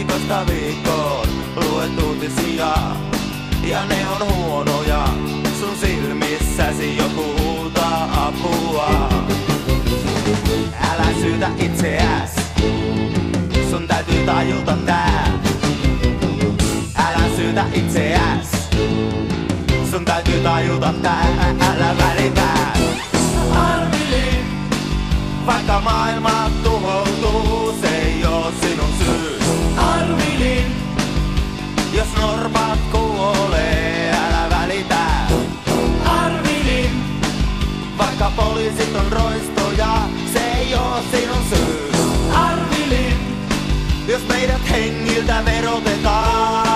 viikosta viikkoon luet uutisia, ja ne on huonoja. Sun silmissäsi joku huutaa apua. Älä syytä itseäs, sun täytyy tajuta tää. Älä syytä itseäs, sun täytyy tajuta tää. Älä välitä, arvili, vaikka maailma tuhoutuu, se ei oo sinun syy. Arvilin, jos norpat kuolee, älä välitä. Arvilin, vaikka poliisit on roistoja, se ei oo sinun syy. Arvilin, jos meidät hengiltä verotetaan.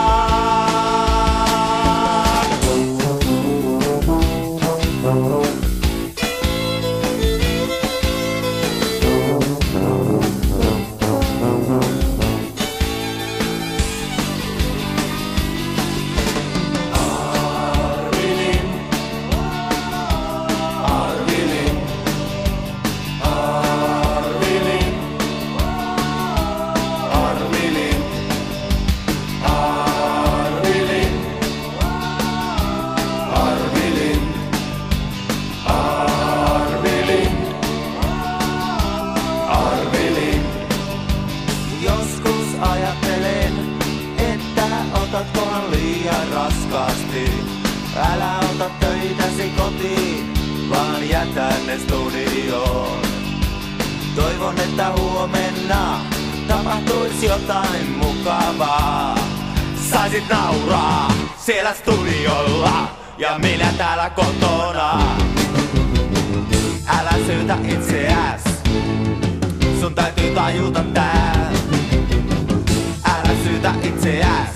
Otatkohan liian raskaasti? Älä ota töitäsi kotiin, vaan jätä ne studioon. Toivon, että huomenna tapahtuis jotain mukavaa. Saisit nauraa siellä studiolla ja minä täällä kotona. Älä syytä itseäs, sun täytyy tajuta tää. Älä syytä itseäs,